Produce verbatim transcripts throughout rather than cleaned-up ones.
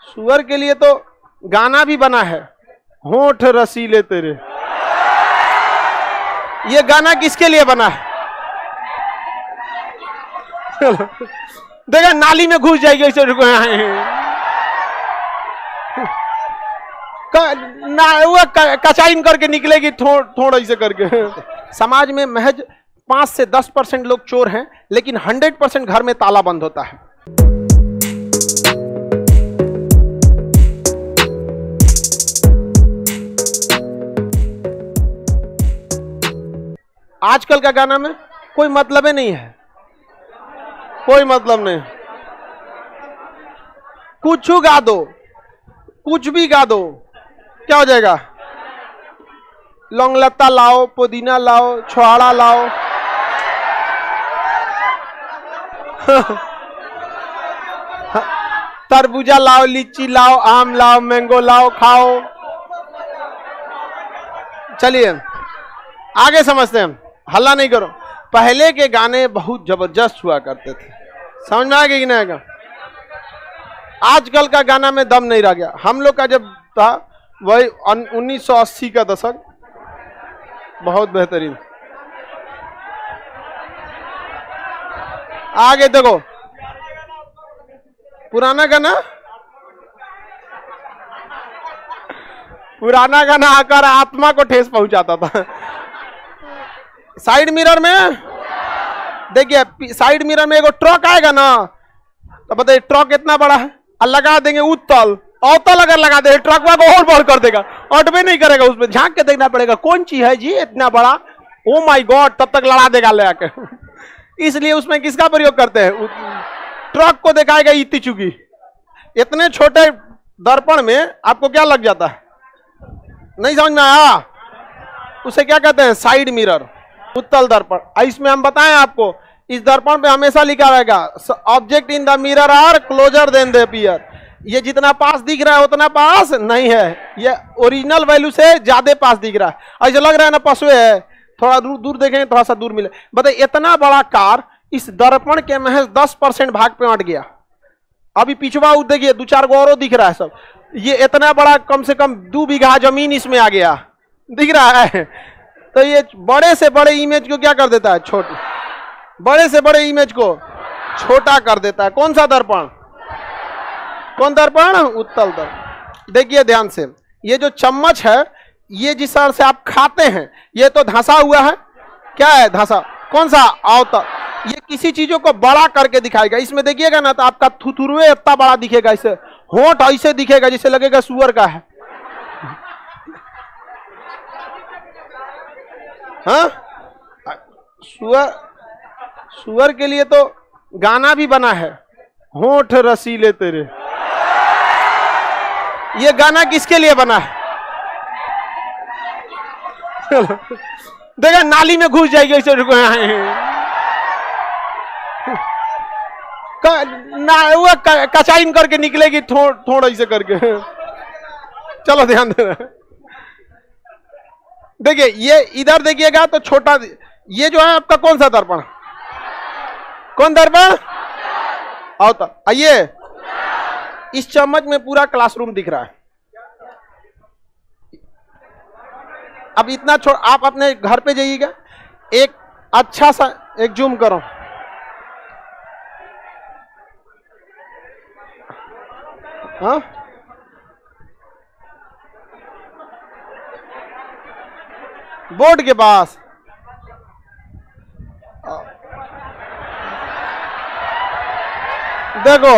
सुअर के लिए तो गाना भी बना है, होठ रसीले तेरे। ये गाना किसके लिए बना है? देखा नाली में घुस जाएगी ऐसे ना, वो कचाइन करके निकलेगी थोड़ा थोड़ा ऐसे करके। समाज में महज पांच से दस परसेंट लोग चोर हैं, लेकिन हंड्रेड परसेंट घर में ताला बंद होता है। आजकल का गाना में कोई मतलब ही नहीं है, कोई मतलब नहीं। कुछ गा दो, कुछ भी गा दो, क्या हो जाएगा? लौंगलता लाओ, पुदीना लाओ, छुहाड़ा लाओ, तरबूजा लाओ, लीची लाओ, आम लाओ, मैंगो लाओ, खाओ। चलिए आगे समझते हैं, हल्ला नहीं करो। पहले के गाने बहुत जबरदस्त हुआ करते थे, समझ में आ गया कि नहीं आएगा? आजकल का गाना में दम नहीं रह गया। हम लोग का जब था वही उन्नीस सौ अस्सी का दशक, बहुत बेहतरीन। आगे देखो, पुराना गाना पुराना गाना आकर आत्मा को ठेस पहुंचाता था। साइड मिरर में देखिए, साइड मिरर में एगो ट्रक आएगा ना, तो बताइए ट्रक कितना बड़ा है, और लगा देंगे उत्तल अवतल, अगर लगा दे ट्रक को और बड़ कर देगा, अटबे नहीं करेगा, उसमें झांक के देखना पड़ेगा कौन चीज है जी इतना बड़ा, ओ माय गॉड, तब तक लड़ा देगा ले आके। इसलिए उसमें किसका प्रयोग करते हैं? ट्रक को दिखाएगा इतनी चुकी। इतने छोटे दर्पण में आपको क्या लग जाता है? नहीं समझ में आया? उसे क्या कहते हैं? साइड मिरर, उत्तल दर्पण। इसमें हम बताएं आपको, इस दर्पण पे हमेशा लिखा रहेगा object in the mirror are closer than the appear. ये जितना पास दिख रहा है उतना पास नहीं है, ये ओरिजिनल वैल्यू से ज्यादा पास दिख रहा है। ऐसा लग रहा है ना पशुए है, थोड़ा दूर दूर देखें थोड़ा सा दूर मिले। बताइए इतना बड़ा कार इस दर्पण के महज दस परसेंट भाग पे अट गया। अभी पिछवा देखिए, दो चार गो और दिख रहा है सब। ये इतना बड़ा, कम से कम दो बीघा जमीन इसमें आ गया, दिख रहा है। तो ये बड़े से बड़े इमेज को क्या कर देता है? छोटे, बड़े से बड़े इमेज को छोटा कर देता है। कौन सा दर्पण? कौन दर्पण? उत्तल दर्पण। देखिए ध्यान से, ये जो चम्मच है, ये जिस तरह से आप खाते हैं, ये तो धंसा हुआ है। क्या है धंसा? कौन सा? अवतल। ये किसी चीजों को बड़ा करके दिखाएगा। इसमें देखिएगा ना, तो आपका थुथुरुए इतना बड़ा दिखेगा, इसे होंठ ऐसे दिखेगा जैसे लगेगा सुअर का है। हाँ, सुअर सुअर के लिए तो गाना भी बना है, होठ रसीले तेरे। ये गाना किसके लिए बना है? देखा नाली में घुस जाएगी ऐसे ना, वो कचाइन करके निकलेगी थोड़ा थोड़ा ऐसे करके। चलो ध्यान देना। देखिए ये इधर देखिएगा तो छोटा, ये जो है आपका कौन सा दर्पण? कौन दर्पण? अवतल। आइए, इस चम्मच में पूरा क्लासरूम दिख रहा है। अब इतना छोड़, आप अपने घर पे जाइएगा, एक अच्छा सा एक जूम करो, हाँ बोर्ड के पास देखो,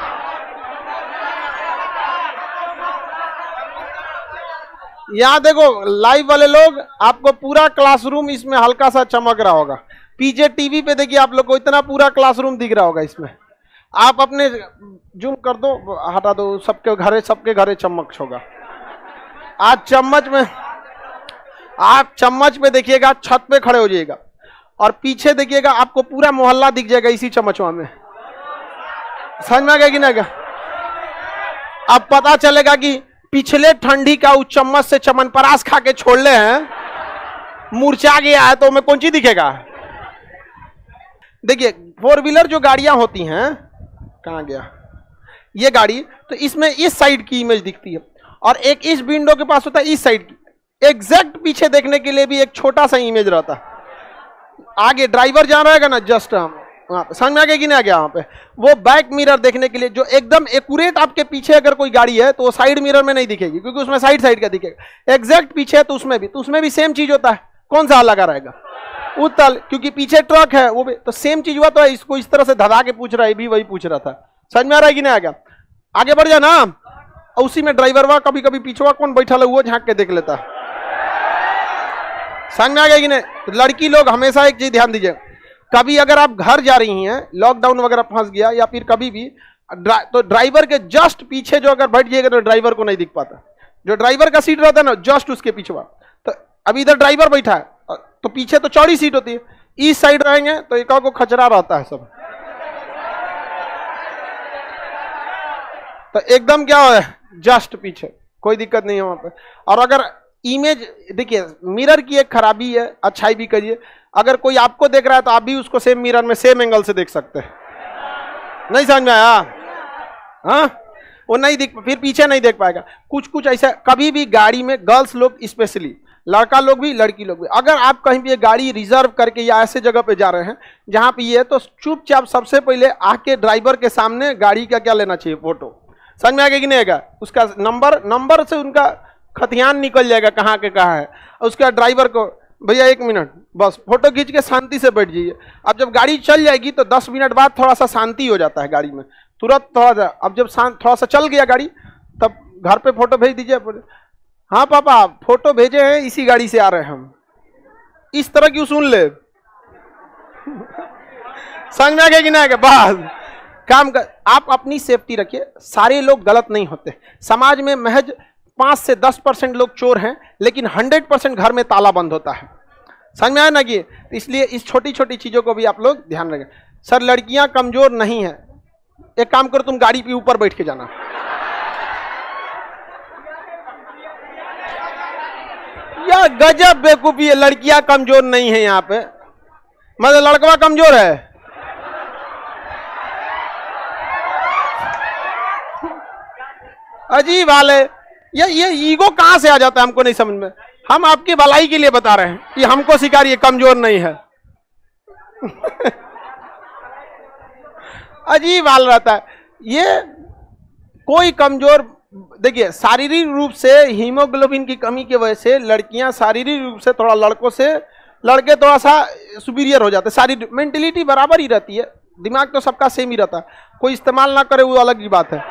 यहां देखो लाइव वाले लोग, आपको पूरा क्लासरूम इसमें हल्का सा चमक रहा होगा। पीछे टीवी पे देखिए आप लोग को इतना पूरा क्लासरूम दिख रहा होगा। इसमें आप अपने जूम कर दो, हटा दो, सबके घरे सबके घरे चम्मच होगा। आज चम्मच में, आप चम्मच पे देखिएगा, छत पे खड़े हो जाइएगा और पीछे देखिएगा, आपको पूरा मोहल्ला दिख जाएगा इसी चम्मचवा में। समझ में आ गया कि ना? अब पता चलेगा कि पिछले ठंडी का उस चम्मच से चमनप्राश खा के छोड़ ले हैं, मूर्छा गया है, तो हमें कौन सी दिखेगा? देखिए फोर व्हीलर जो गाड़ियां होती हैं, कहां गया ये गाड़ी, तो इसमें इस साइड की इमेज दिखती है और एक इस विंडो के पास होता है इस साइड की। एग्जैक्ट पीछे देखने के लिए भी एक छोटा सा इमेज रहता है। आगे ड्राइवर जा रहेगा ना, जस्ट हम समझ में आ गया कि नहीं आ गया? वहां पे वो बैक मिरर देखने के लिए जो एकदम एक्यूरेट आपके पीछे अगर कोई गाड़ी है तो वो साइड मिरर में नहीं दिखेगी, क्योंकि उसमें साइड साइड का दिखेगा। एग्जैक्ट पीछे है तो उसमें भी तो उसमें भी सेम चीज होता है। कौन सा लगा रहेगा? उत्तल, क्योंकि पीछे ट्रक है वो भी तो सेम चीज हुआ। तो इसको इस तरह से धधा के पूछ रहा है, भी वही पूछ रहा था। समझ में आ रहा है कि नहीं आ गया? आगे बढ़ जा ना। उसी में ड्राइवर हुआ, कभी कभी पीछे कौन बैठा है वो झांक के देख लेता। समझ में आ गया कि नहीं? तो लड़की लोग हमेशा एक चीज ध्यान दीजिए, कभी अगर आप घर जा रही हैं, लॉकडाउन वगैरह फंस गया या फिर कभी भी ड्रा, तो ड्राइवर के जस्ट पीछे जो अगर बैठ जाइएगा तो ड्राइवर को नहीं दिख पाता। जो ड्राइवर का सीट रहता है ना, जस्ट उसके पीछे। तो अभी इधर ड्राइवर बैठा है तो पीछे तो चौड़ी सीट होती है, इस साइड रहेंगे तो एक को खचरा रहता है सब। तो एकदम क्या है, जस्ट पीछे, कोई दिक्कत नहीं है वहां पे। और अगर इमेज देखिए, मिरर की एक खराबी है, अच्छाई भी करिए। अगर कोई आपको देख रहा है तो आप भी उसको सेम मिरर में सेम एंगल से देख सकते हैं। नहीं समझ में आया? हाँ, वो नहीं दिख, फिर पीछे नहीं देख पाएगा। कुछ कुछ ऐसा, कभी भी गाड़ी में गर्ल्स लोग स्पेशली, लड़का लोग भी लड़की लोग भी, अगर आप कहीं भी गाड़ी रिजर्व करके या ऐसे जगह पे जा रहे हैं जहां पे ये है, तो चुपचाप सबसे पहले आके ड्राइवर के सामने गाड़ी का क्या लेना चाहिए, फोटो। समझ में आ गया कि नहीं आएगा? उसका नंबर नंबर से उनका खतियान निकल जाएगा कहाँ के कहाँ है। उसका ड्राइवर को, भैया एक मिनट बस, फोटो खींच के शांति से बैठ जाइए। अब जब गाड़ी चल जाएगी तो दस मिनट बाद थोड़ा सा शांति हो जाता है गाड़ी में, तुरंत थोड़ा सा। अब जब शांत थोड़ा सा चल गया गाड़ी, तब घर पे फोटो भेज दीजिए। हाँ पापा फोटो भेजे हैं, इसी गाड़ी से आ रहे हैं हम। इस तरह क्यों सुन ले? समझ में आ गया कि नहीं आ गया? बस काम कर, आप अपनी सेफ्टी रखिए। सारे लोग गलत नहीं होते। समाज में महज पांच से दस परसेंट लोग चोर हैं, लेकिन हंड्रेड परसेंट घर में ताला बंद होता है। समझ में आया ना? कि इसलिए इस छोटी छोटी चीजों को भी आप लोग ध्यान रखें। सर लड़कियां कमजोर नहीं है, एक काम करो, तुम गाड़ी पे ऊपर बैठ के जाना। या गजब बेवकूफी है, लड़कियां कमजोर नहीं है यहाँ पे, मतलब लड़का कमजोर है। अजीब हाल है। ये ये ईगो कहां से आ जाता है हमको नहीं समझ में। हम आपकी भलाई के लिए बता रहे हैं कि हमको सिखाइए, कमजोर नहीं है। अजीब हाल रहता है ये। कोई कमजोर, देखिए शारीरिक रूप से हीमोग्लोबिन की कमी की वजह से लड़कियां शारीरिक रूप से थोड़ा लड़कों से, लड़के थोड़ा सा सुपीरियर हो जाते हैं। शारीरिक मेंटेलिटी बराबर ही रहती है, दिमाग तो सबका सेम ही रहता है। कोई इस्तेमाल ना करे वो अलग की बात है,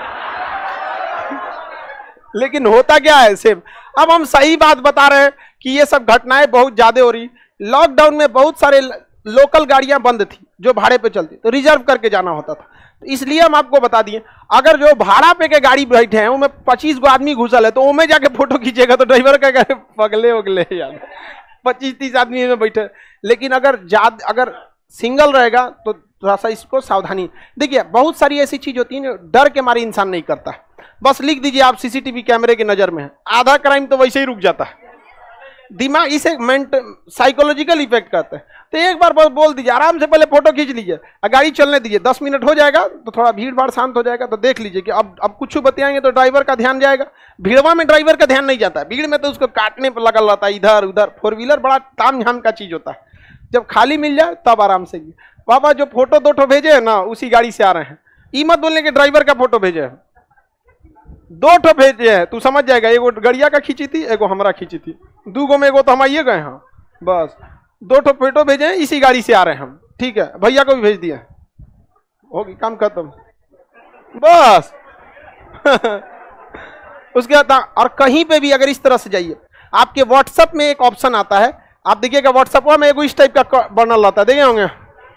लेकिन होता क्या है सेम। अब हम सही बात बता रहे हैं कि ये सब घटनाएं बहुत ज्यादा हो रही। लॉकडाउन में बहुत सारे लोकल गाड़ियां बंद थी जो भाड़े पे चलती, तो रिजर्व करके जाना होता था। तो इसलिए हम आपको बता दिए, अगर जो भाड़ा पे के गाड़ी बैठे हैं उनमें पच्चीस गो आदमी घुसल है, तो उनमें जाके फोटो खींचेगा तो ड्राइवर का कहे पगले उगले यार, पच्चीस तीस आदमी में बैठे। लेकिन अगर ज्यादा अगर सिंगल रहेगा तो थोड़ा सा इसको सावधानी। देखिए बहुत सारी ऐसी चीज होती है डर के मारे इंसान नहीं करता। बस लिख दीजिए आप सीसीटीवी कैमरे की नजर में है, आधा क्राइम तो वैसे ही रुक जाता है। दिमाग इसे मेंट साइकोलॉजिकल इफेक्ट करते हैं। तो एक बार बस बोल दीजिए, आराम से पहले फोटो खींच लीजिए, गाड़ी चलने दीजिए, दस मिनट हो जाएगा तो थोड़ा भीड़ भाड़ शांत हो जाएगा, तो देख लीजिए कि अब अब कुछ बताएंगे तो ड्राइवर का ध्यान जाएगा। भीड़वा में ड्राइवर का ध्यान नहीं जाता है, भीड़ में तो उसको काटने पर लगा रहता है इधर उधर। फोर व्हीलर बड़ा ताम झाम का चीज होता है, जब खाली मिल जाए तब आराम से। पापा जो फोटो दो ठो भेजे है ना, उसी गाड़ी से आ रहे हैं। ई मत बोलने के ड्राइवर का फोटो भेजे है, दो ठो भेजे है, तू समझ जाएगा। एगो गड़िया का खींची थी, एगो हमरा खींची थी, दो गो में एगो तो हम आइए गए हैं। बस दो ठो फोटो भेजे हैं, इसी गाड़ी से आ रहे हैं हम, ठीक है। भैया को भी भेज दिया, होगी काम खत्म बस। उसके बाद और कहीं पे भी अगर इस तरह से जाइए, आपके व्हाट्सएप में एक ऑप्शन आता है, आप देखिएगा व्हाट्सएप में एगो इस टाइप का बना रहता है, देखे होंगे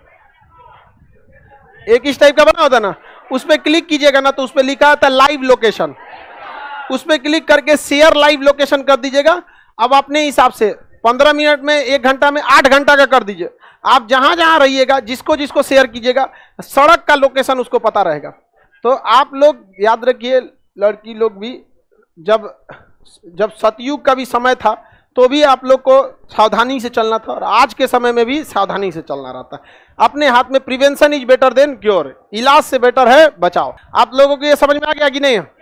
एक इस टाइप का बना होता है ना, उस पर क्लिक कीजिएगा ना तो उस पर लिखा आता है लाइव लोकेशन। उस पर क्लिक करके शेयर लाइव लोकेशन कर दीजिएगा। अब अपने हिसाब से पंद्रह मिनट में, एक घंटा में, आठ घंटा का कर दीजिए। आप जहां जहां रहिएगा, जिसको जिसको शेयर कीजिएगा, सड़क का लोकेशन उसको पता रहेगा। तो आप लोग याद रखिए, लड़की लोग भी, जब जब सतयुग का भी समय था तो भी आप लोग को सावधानी से चलना था, और आज के समय में भी सावधानी से चलना रहता है। अपने हाथ में prevention is better than cure, इलाज से बेटर है बचाव। आप लोगों को ये समझ में आ गया कि नहीं?